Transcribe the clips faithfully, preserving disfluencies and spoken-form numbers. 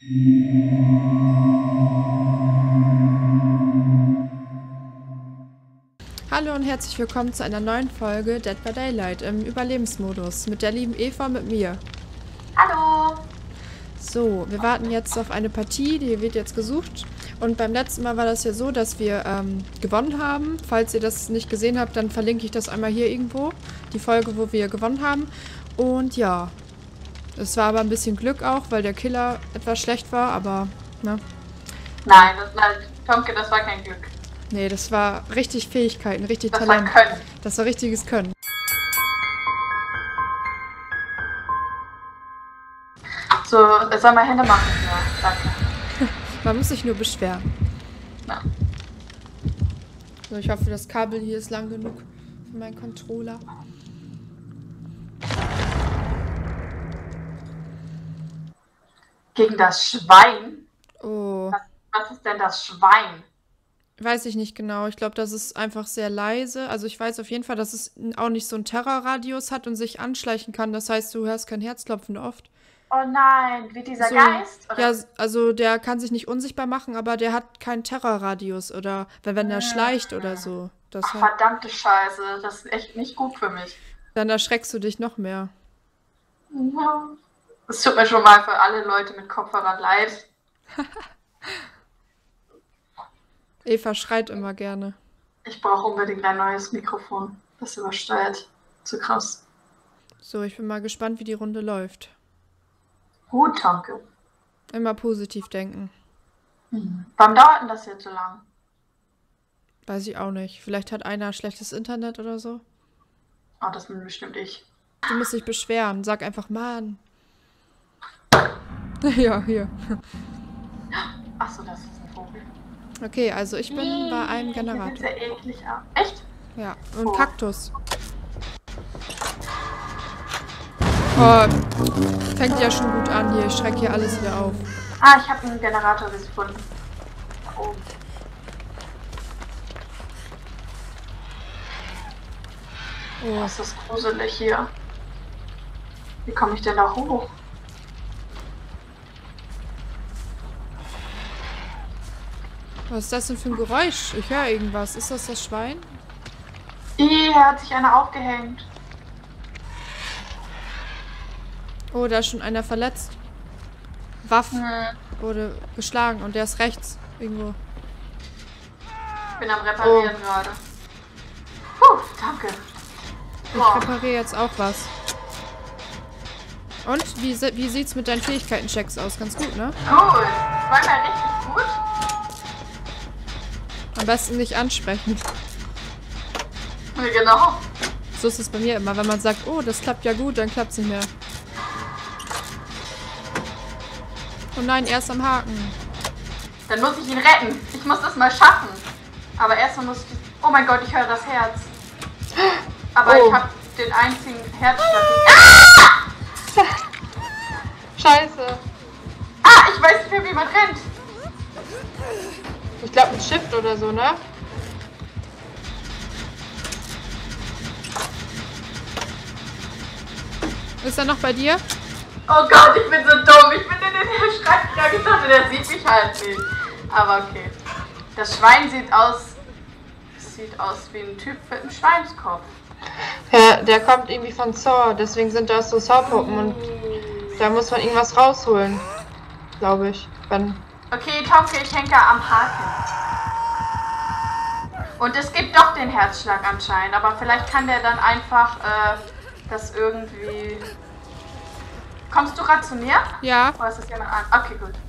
Hallo und herzlich willkommen zu einer neuen Folge Dead by Daylight im Überlebensmodus mit der lieben Eva und mit mir. Hallo! So, wir warten jetzt auf eine Partie, die wird jetzt gesucht. Und beim letzten Mal war das ja so, dass wir ähm, gewonnen haben. Falls ihr das nicht gesehen habt, dann verlinke ich das einmal hier irgendwo. Die Folge, wo wir gewonnen haben. Und ja, es war aber ein bisschen Glück auch, weil der Killer etwas schlecht war, aber, ne? Nein, das, nein, Tomke, das war kein Glück. Nee, das war richtig Fähigkeiten, richtig Das Talent. war Können. Das war richtiges Können. So, es soll mal Hände machen. Ja, danke. Man muss sich nur beschweren. Ja. So, ich hoffe, das Kabel hier ist lang genug für meinen Controller. Gegen das Schwein? Oh. Was, was ist denn das Schwein? Weiß ich nicht genau. Ich glaube, das ist einfach sehr leise. Also ich weiß auf jeden Fall, dass es auch nicht so einen Terrorradius hat und sich anschleichen kann. Das heißt, du hörst kein Herzklopfen oft. Oh nein, wie dieser So, Geist? Oder? ja, also der kann sich nicht unsichtbar machen, aber der hat keinen Terrorradius oder wenn, wenn er schleicht oder so. Das Ach, hat, verdammte Scheiße, das ist echt nicht gut für mich. dann erschreckst du dich noch mehr. Ja. Es tut mir schon mal für alle Leute mit Kopfhörern leid. Eva schreit immer gerne. Ich brauche unbedingt ein neues Mikrofon. Das übersteuert. Zu krass. So, ich bin mal gespannt, wie die Runde läuft. Gut, Tomke. Immer positiv denken. Mhm. Warum dauert denn das jetzt so lang? Weiß ich auch nicht. Vielleicht hat einer schlechtes Internet oder so. Oh, das bin bestimmt ich. Du musst dich beschweren. Sag einfach, Mann. Ja, hier. Achso, das ist ein Vogel. Okay, also ich bin bei einem Der sieht Generator. sehr eklig aus. Echt? Ja, und Oh. Kaktus. Oh, fängt ja schon gut an hier. Ich schrecke hier alles wieder auf. Ah, ich habe einen Generator gefunden. Da oben. Oh, Das ist gruselig hier. Wie komme ich denn da hoch? was ist das denn für ein Geräusch? Ich höre irgendwas. Ist das das Schwein? Ih, hier hat sich einer aufgehängt. Oh, da ist schon einer verletzt. Waff Hm. wurde geschlagen und der ist rechts irgendwo. Ich bin am Reparieren Oh. gerade. Puh, danke. Ich Oh. repariere jetzt auch was. Und wie, se- wie sieht's mit deinen Fähigkeiten-Checks aus? Ganz gut, ne? Cool. Das war mal richtig gut. Am besten nicht ansprechen. Ja, genau. So ist es bei mir immer. Wenn man sagt, oh, das klappt ja gut, dann klappt's nicht mehr. Oh nein, er ist am Haken. Dann muss ich ihn retten. Ich muss das mal schaffen. Aber erstmal muss ich... Oh mein Gott, ich höre das Herz. Aber Oh. ich habe den einzigen Herzschlag. Scheiße. Ah, ich weiß nicht mehr, wie man rennt. Ich glaube ein Shift oder so, ne? Ist er noch bei dir? Oh Gott, ich bin so dumm. Ich bin in den Schrank gedacht und der sieht mich halt nicht. Aber okay. Das Schwein sieht aus... Sieht aus wie ein Typ mit einem Schweinskopf. Ja, der kommt irgendwie von Saw, deswegen sind das so Saw-Puppen und da muss man irgendwas rausholen. Glaube ich. Wenn. Okay, Tomke, ich hänge am Haken. Und es gibt doch den Herzschlag anscheinend, aber vielleicht kann der dann einfach äh, das irgendwie... Kommst du gerade zu mir? Ja. Oder ist das jemand an? Okay, gut.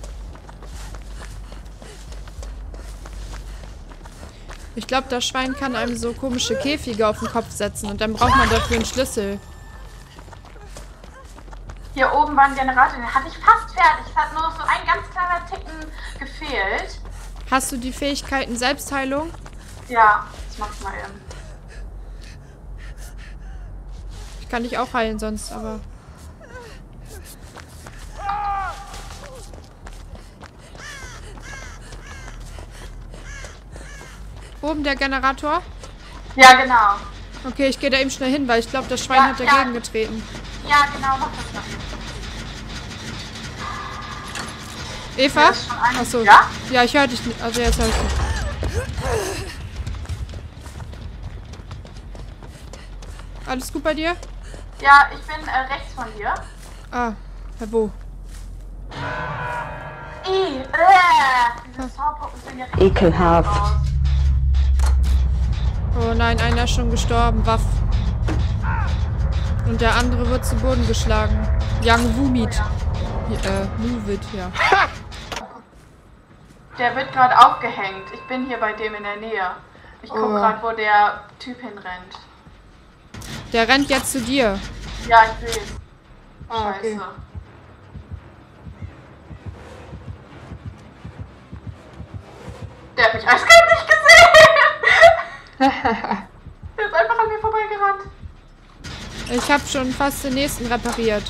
Ich glaube, das Schwein kann einem so komische Käfige auf den Kopf setzen und dann braucht man dafür einen Schlüssel. Hier oben war ein Generator, den hatte ich fast fertig. Es hat nur noch so ein ganz kleiner Ticken gefehlt. Hast du die Fähigkeiten Selbstheilung? Ja, das mach's mal eben. Ich kann dich auch heilen sonst, aber... Oben der Generator? Ja, genau. Okay, ich gehe da eben schnell hin, weil ich glaube, das Schwein Ja, hat ja. dagegen getreten. Ja, genau, mach das doch. Eva? ist schon ein- Achso. Ja? Ja, ich höre dich nicht. Also jetzt höre ich dich. Alles gut bei dir? Ja, ich bin äh, rechts von dir. Ah, ja, wo? Ih, äh, diese Zauberpuppen sind ja richtig Ekelhaft. aus. Oh nein, einer ist schon gestorben. Waff. Und der andere wird zu Boden geschlagen. Young Wumit. Äh, Move it, ja. Der wird gerade aufgehängt. Ich bin hier bei dem in der Nähe. Ich guck Oh. gerade, wo der Typ hinrennt. Der rennt jetzt zu dir. Ja, ich sehe es. Ah, Scheiße. okay. Der hat mich eiskalt nicht gesehen. Der ist einfach an mir vorbeigerannt. Ich habe schon fast den nächsten repariert.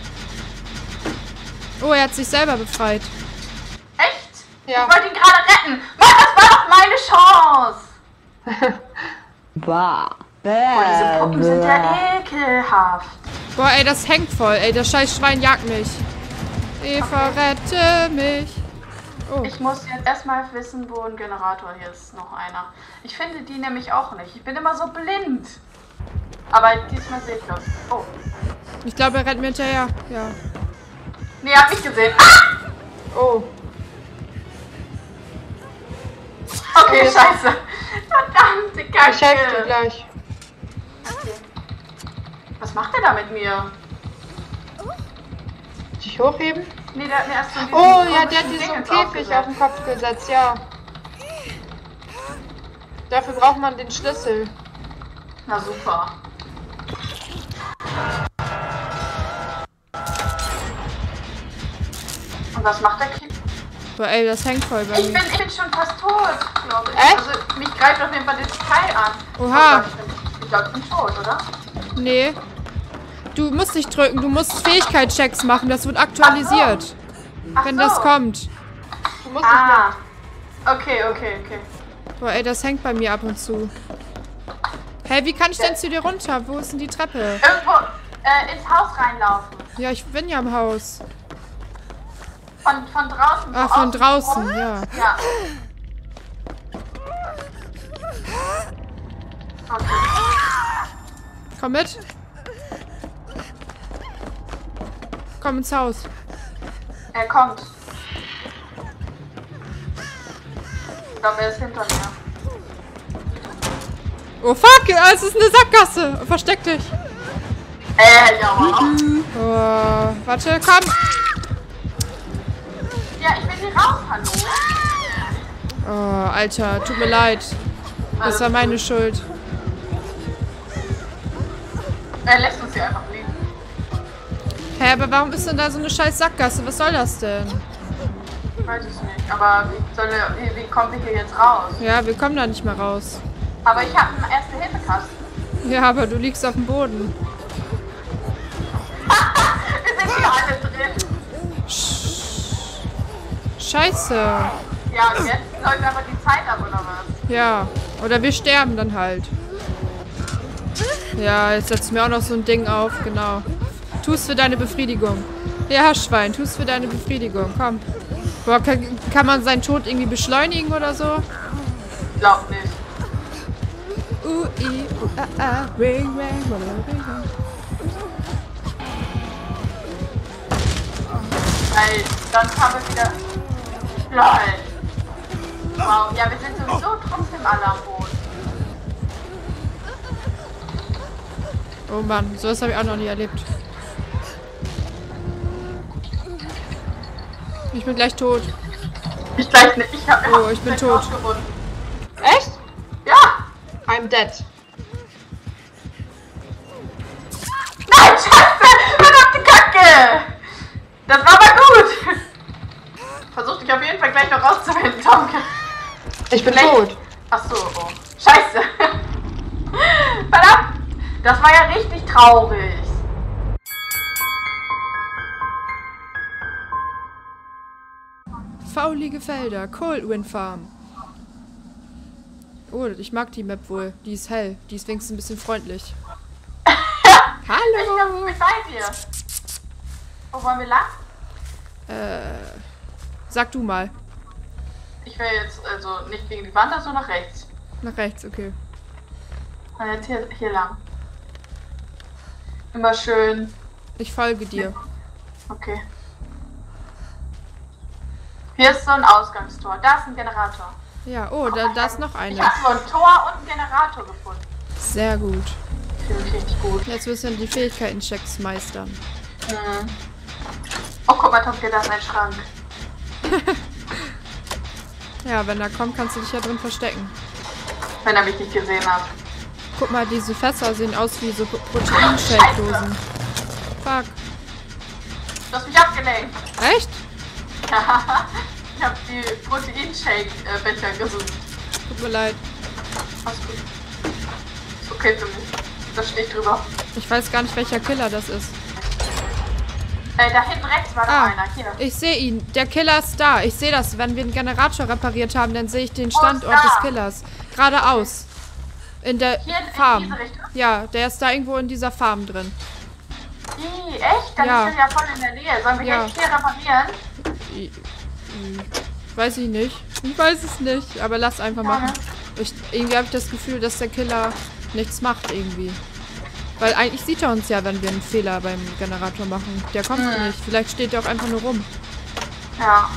Oh, er hat sich selber befreit. Echt? Ja. Ich wollte ihn gerade retten. Mann, das war doch meine Chance. Bah. Oh, diese Puppen sind Bäh. ja ekelhaft. Boah, ey, das hängt voll. Ey, das scheiß Schwein jagt mich. Eva, rette mich. Oh, Ich muss jetzt erstmal wissen, wo ein Generator hier ist. Noch einer. Ich finde die nämlich auch nicht. Ich bin immer so blind. Aber diesmal sehe ich das. Oh. ich glaube, er rennt mir hinterher. Ja. Nee, er hat mich gesehen. Ah! Oh. Okay, scheiße. Verdammte Kacke. Ich helfe dir gleich. Was macht er da mit mir? Dich hochheben? Nee, der hat mir erst so diesen Oh ja, der hat komischen dir so einen Dingens Käfig aufgesetzt. auf den Kopf gesetzt, ja. Dafür braucht man den Schlüssel. Na super. Und was macht der Kind? Boah, ey, das hängt voll bei Ich mir. bin, ich bin schon fast tot, glaube ich. Echt? Also mich greift auf jeden Fall das Teil an. Oha. Oh Gott, ich bin- ich glaube, ich bin tot, oder? Nee. Du musst nicht drücken, du musst Fähigkeitschecks machen. Das wird aktualisiert. Ach Wenn so. das kommt. Du musst nicht Ah. Okay, okay, okay. Boah, ey, das hängt bei mir ab und zu. Hey, wie kann ich denn zu dir runter? Wo ist denn die Treppe? Irgendwo äh, ins Haus reinlaufen. Ja, ich bin ja im Haus. Von, von draußen. Ah, so von außen draußen, rum. ja. Ja. Okay. Komm mit. Komm ins Haus. Er kommt. Ich glaube, er ist hinter mir. Oh fuck, es ist eine Sackgasse. Versteck dich. Äh, ja, wow. Oh, warte, komm. Ja, ich bin hier raus, hallo. Oh, Alter, tut mir leid. Das war meine Schuld. Er lässt uns hier einfach liegen. Hä, aber warum ist denn da so eine scheiß Sackgasse? Was soll das denn? Ich weiß es nicht. Aber wie, soll er, wie, wie kommen wir hier jetzt raus? Ja, wir kommen da nicht mehr raus. Aber ich habe einen Erste-Hilfe-Kasten. Ja, aber du liegst auf dem Boden. Wir sind hier alle drin. Scheiße. Ja, und jetzt läuft aber die Zeit ab, oder was? Ja, oder wir sterben dann halt. Ja, jetzt setzt mir auch noch so ein Ding auf, genau. Tu's für deine Befriedigung. Ja, Schwein, tu's für deine Befriedigung, komm. Boah, kann, kann man seinen Tod irgendwie beschleunigen oder so? Ich glaub nicht. Uh, i, uh, ah, ah, ring, ring, walla, ring, ring. Weil sonst haben wir wieder... LOL. Wow, ja, wir sind sowieso trotzdem alle am Boden. Oh Mann, sowas habe ich auch noch nie erlebt. Ich bin gleich tot. Ich gleich nicht. Ich hab, Oh, ich bin bin tot. ausgebunden. Echt? Ja! I'm dead. Nein, Scheiße! Verdammte Kacke! Das war aber gut! Versuch dich auf jeden Fall gleich noch rauszufinden, Tomke. Ich bin Vielleicht- tot. Ach so, oh. Scheiße! Verdammt! Das war ja richtig traurig. Faulige Felder, Cold Wind Farm. Oh, ich mag die Map wohl. Die ist hell. Die ist wenigstens ein bisschen freundlich. Ich Hallo! bin bei dir. Wo wollen wir lang? Äh, Sag du mal. Ich will jetzt also nicht gegen die Wand, also nach rechts. Nach rechts, okay. Und jetzt hier, hier lang. Immer schön. Ich folge dir. Okay. Hier ist so ein Ausgangstor. Da ist ein Generator. Ja, oh, da, da ist noch Ich eine. habe so ein Tor und einen Generator gefunden. Sehr gut. Finde ich richtig gut. Jetzt müssen wir die Fähigkeiten-Checks meistern. Mhm. Oh, guck mal, Tomke, da ist ein Schrank. Ja, wenn er kommt, kannst du dich ja drin verstecken. Wenn er mich nicht gesehen hat. Guck mal, diese Fässer sehen aus wie so Proteinshake-Dosen. Fuck. Du hast mich abgelenkt. Echt? Ja, ich habe die Proteinshake-Becher gesucht. Tut mir leid. Alles gut. Ist okay für mich. Das steht drüber. Ich weiß gar nicht, welcher Killer das ist. Äh, da hinten rechts war Ah, noch einer. Hier. ich sehe ihn. Der Killer ist da. Ich sehe das. Wenn wir einen Generator repariert haben, dann sehe ich den Wo ist Standort da? des Killers. Geradeaus. In der Hier in Farm. diese Richtung? Ja, der ist da irgendwo in dieser Farm drin. Ih, echt? Dann Ja. ist er ja voll in der Nähe. Sollen wir Ja. jetzt hier reparieren? I- i- Weiß ich nicht. Ich weiß es nicht. Aber lass einfach Ja, machen. ne? Ich, irgendwie habe ich das Gefühl, dass der Killer nichts macht irgendwie. Weil eigentlich sieht er uns ja, wenn wir einen Fehler beim Generator machen. Der kommt Hm. nicht. Vielleicht steht er auch einfach nur rum Ja.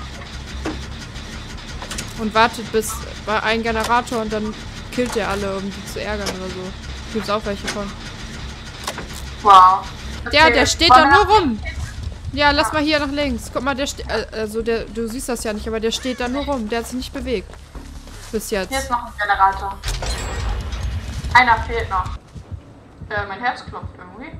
und wartet bis bei einem Generator und dann killt er alle, um die zu ärgern oder so. Gibt's auch welche von. Wow. Ja, Okay. der steht Wollen da wir nur nach rum. links gehen? Ja, lass mal hier nach links. Guck mal, der steht. Also der, du siehst das ja nicht, aber der steht da nur rum. Der hat sich nicht bewegt. Bis jetzt. Hier ist noch ein Generator. Einer fehlt noch. Äh, mein Herz klopft irgendwie.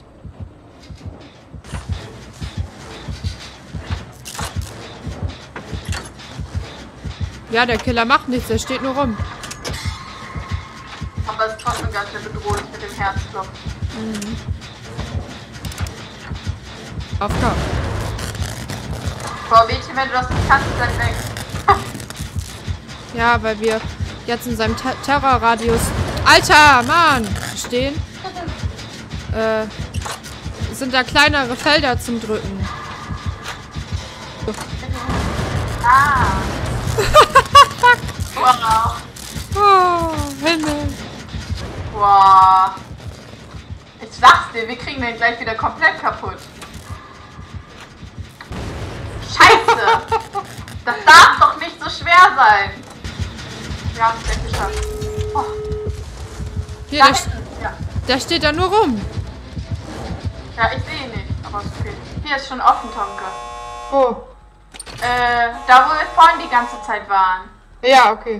Ja, der Killer macht nichts, der steht nur rum. Aber es ist trotzdem ganz schön bedrohlich mit dem Herzklopfen. Auf Kopf. Boah, Mädchen, wenn du das nicht kannst, dann weg. Ja, weil wir jetzt in seinem Ter Terrorradius. Alter, Mann! Stehen. Äh. Sind da kleinere Felder zum Drücken. Ah. Wow. Oh, Himmel. Wow. Ich sag's dir, wir kriegen den gleich wieder komplett kaputt. Scheiße! Das darf doch nicht so schwer sein. Wir haben es gleich geschafft. Oh, Hier, da der, hinten. Ja. der steht da nur rum. ja, ich sehe ihn nicht, aber ist okay. Hier ist schon offen, Tomke. Wo? Äh, da wo wir vorhin die ganze Zeit waren. Ja, okay.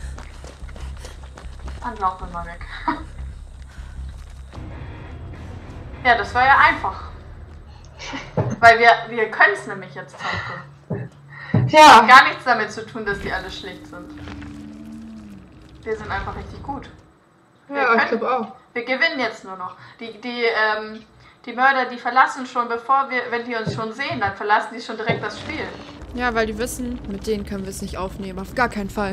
Dann laufen wir mal weg. Ja, das war ja einfach. Weil wir, wir können es nämlich jetzt, Tomke. Ja. Gar nichts damit zu tun, dass die alle schlecht sind. Wir sind einfach richtig gut. Wir, Ja, ich können, glaube auch. wir gewinnen jetzt nur noch. Die, die, ähm, die Mörder, die verlassen schon, bevor wir, wenn die uns schon sehen, dann verlassen die schon direkt das Spiel. Ja, weil die wissen, mit denen können wir es nicht aufnehmen. Auf gar keinen Fall.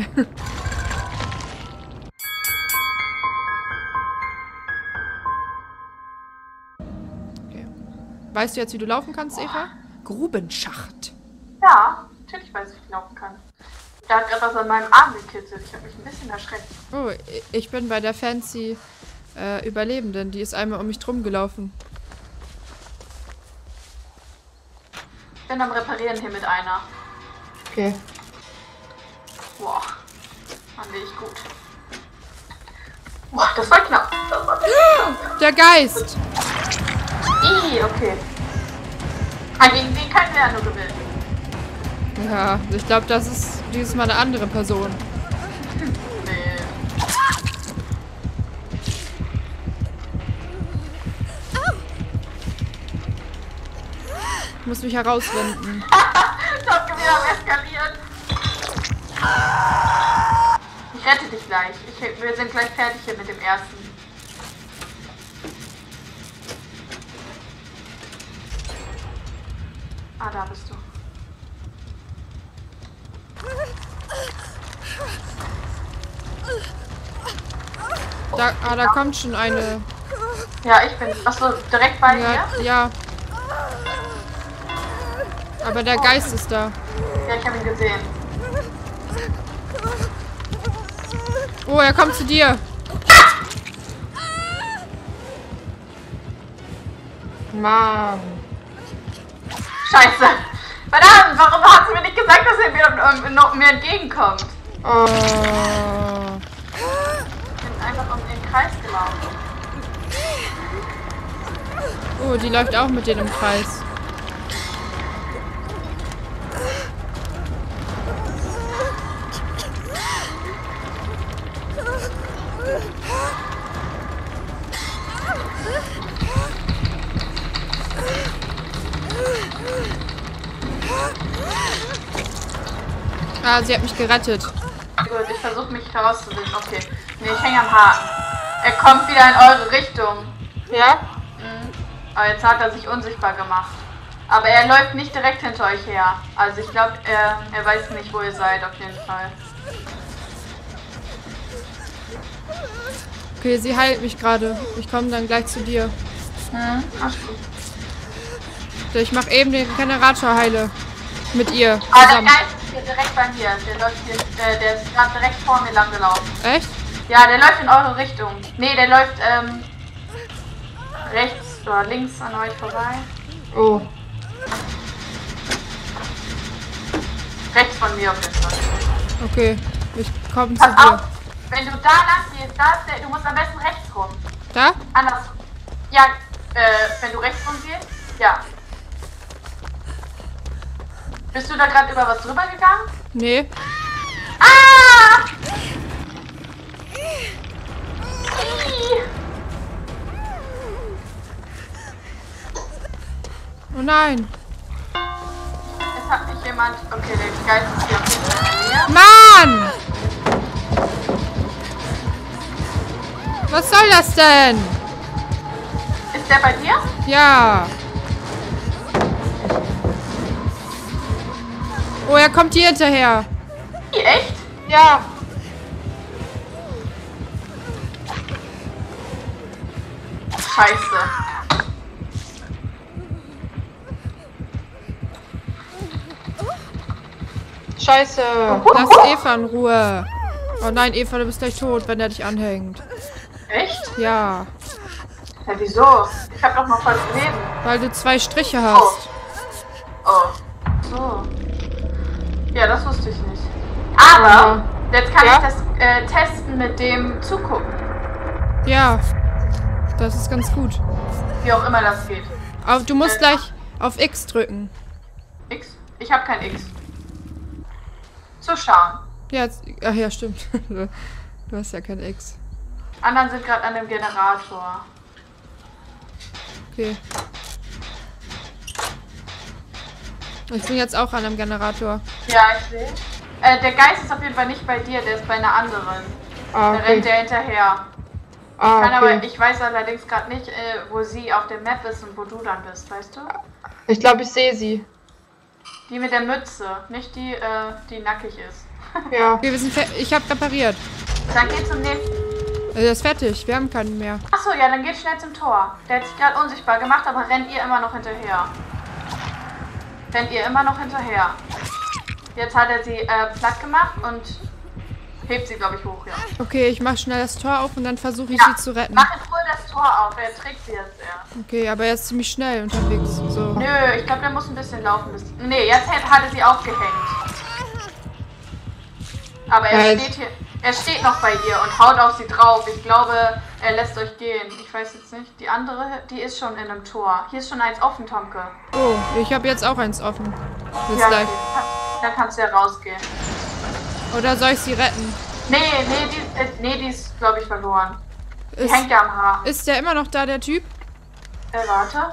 Okay. Weißt du jetzt, wie du laufen kannst, Eva? Grubenschacht. Ja, natürlich weiß ich, wie ich laufen kann. Da hat gerade was an meinem Arm gekitzelt. Ich habe mich ein bisschen erschreckt. Oh, ich bin bei der fancy äh, Überlebenden. Die ist einmal um mich drum gelaufen. Ich bin am Reparieren hier mit einer. Okay. Boah, fand ich gut. Boah, das war knapp. Das war knapp. Der Geist! Ih, okay. Ah, gegen den können wir ja nur gewinnen. Ja, ich glaube, das ist dieses Mal eine andere Person. Nee. Ich muss mich herausfinden. Ich hab wieder am Eskalieren. Ich rette dich gleich. Ich, wir sind gleich fertig hier mit dem ersten. Ah, da bist du. Da, ah, da kommt schon eine. Ja, ich bin. Achso, direkt bei Ja, dir? ja. Aber der Geist ist da. Ja, ich habe ihn gesehen. Oh, er kommt zu dir. Mann. Scheiße. Verdammt, warum hat sie mir nicht gesagt, dass er mir, mir, mir entgegenkommt? Oh. Ich bin einfach um den Kreis gelaufen. Oh, die läuft auch mit denen im Kreis. Ah, sie hat mich gerettet. Gut, ich versuche mich herauszufinden. Okay. Nee, ich hänge am Haken. Er kommt wieder in eure Richtung. Ja? Mhm. Aber jetzt hat er sich unsichtbar gemacht. Aber er läuft nicht direkt hinter euch her. Also ich glaube, er, er weiß nicht, wo ihr seid, auf jeden Fall. Okay, sie heilt mich gerade. Ich komme dann gleich zu dir. Mhm. Ach, gut. Ich mache eben den Generator heile. Mit ihr Ah, der zusammen. Geist ist hier direkt bei mir. Der läuft hier, äh, der ist gerade direkt vor mir lang gelaufen. Echt? Ja, der läuft in eure Richtung. Nee, der läuft ähm, rechts oder links an euch vorbei. Oh. Rechts von mir auf jeden Fall. Okay, ich komme zu Pass dir. auf, wenn du da lang gehst, da ist der, du musst am besten rechts rum. Da? Anders. Ja, äh, wenn du rechts rum gehst, ja. Bist du da gerade über was drüber gegangen? Nee. Ah! Oh nein. Es hat mich jemand. Okay, der Geist ist hier auf jeden Fall in der Nähe. Mann! Was soll das denn? Ist der bei dir? Ja. Oh, er kommt hier hinterher. Wie, echt? Ja. Scheiße. Scheiße. Lass Eva in Ruhe. Oh nein, Eva, du bist gleich tot, wenn er dich anhängt. Echt? Ja. Ja, wieso? Ich hab doch noch voll Leben. Weil du zwei Striche hast. Oh. So. Ja, das wusste ich nicht. Aber jetzt kann Ja? ich das äh, testen mit dem Zugucken. Ja. Das ist ganz gut. Wie auch immer das geht. Aber du musst gleich auf X drücken. X? Ich habe kein X. Zuschauen. Ja, jetzt, ach ja, stimmt. Du hast ja kein X. Anderen sind gerade an dem Generator. Okay. Ich bin jetzt auch an einem Generator. Ja, ich sehe. Äh, der Geist ist auf jeden Fall nicht bei dir, der ist bei einer anderen. Ah, Da rennt okay. der hinterher. Ah, Kann aber, okay. ich weiß allerdings gerade nicht, äh, wo sie auf der Map ist und wo du dann bist, weißt du? Ich glaube, ich sehe sie. Die mit der Mütze, nicht die, äh, die nackig ist. Ja. Okay, wir sind fer ich habe repariert. Dann geht zum nächsten. Also, das ist fertig. Wir haben keinen mehr. Achso, ja, dann geht schnell zum Tor. Der hat sich gerade unsichtbar gemacht, aber rennt ihr immer noch hinterher. Rennt ihr immer noch hinterher. Jetzt hat er sie äh, platt gemacht und hebt sie, glaube ich, hoch, ja. Okay, ich mache schnell das Tor auf und dann versuche ich Ja, sie zu retten. Mach in Ruhe das Tor auf, er trägt sie jetzt erst. Okay, aber er ist ziemlich schnell unterwegs. So. Nö, ich glaube, der muss ein bisschen laufen. Bis nee, jetzt hat hat er sie aufgehängt. Aber er Ja, jetzt- steht hier, er steht noch bei ihr und haut auf sie drauf. Ich glaube, er lässt euch gehen. Ich weiß jetzt nicht. Die andere, die ist schon in einem Tor. Hier ist schon eins offen, Tomke. Oh, ich habe jetzt auch eins offen. Bis Ja, gleich. okay. Dann kannst du ja rausgehen. Oder soll ich sie retten? Nee, nee, die, äh, nee, die ist, glaube ich, verloren. Die Ist, hängt ja am Haar. ist der immer noch da, der Typ? Äh, warte.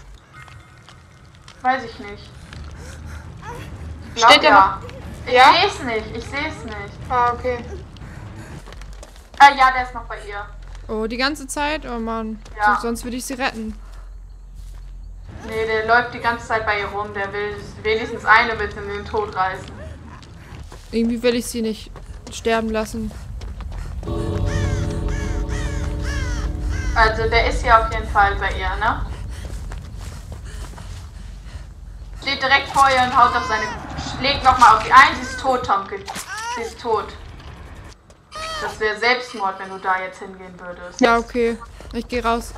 Weiß ich nicht. Ich glaub, Steht der ja. Ich Ja? sehe es nicht, ich sehe es nicht. Ah, okay. Ah ja, der ist noch bei ihr. Oh, die ganze Zeit? Oh Mann. Ja. So, sonst würde ich sie retten. Nee, der läuft die ganze Zeit bei ihr rum. Der will wenigstens eine mit in den Tod reißen. Irgendwie will ich sie nicht sterben lassen. Also der ist hier auf jeden Fall bei ihr, ne? Steht direkt vor ihr und haut auf seine leg nochmal auf die ein. Sie ist tot, Tomke. Sie ist tot. Das wäre Selbstmord, wenn du da jetzt hingehen würdest. Ja, okay. Ich gehe raus.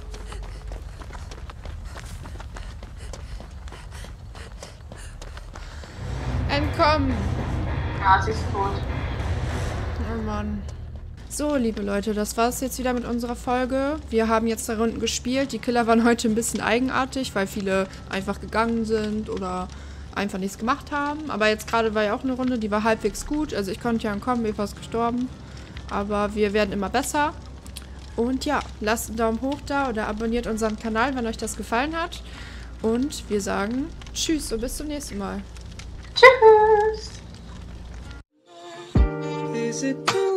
Entkommen! Ja, sie ist tot. Oh Mann. So, liebe Leute, das war's jetzt wieder mit unserer Folge. Wir haben jetzt da Runden gespielt. Die Killer waren heute ein bisschen eigenartig, weil viele einfach gegangen sind oder einfach nichts gemacht haben. Aber jetzt gerade war ja auch eine Runde, die war halbwegs gut. Also ich konnte ja entkommen, Eva ist gestorben. Aber wir werden immer besser. Und ja, lasst einen Daumen hoch da oder abonniert unseren Kanal, wenn euch das gefallen hat. Und wir sagen tschüss und bis zum nächsten Mal. Tschüss! Is it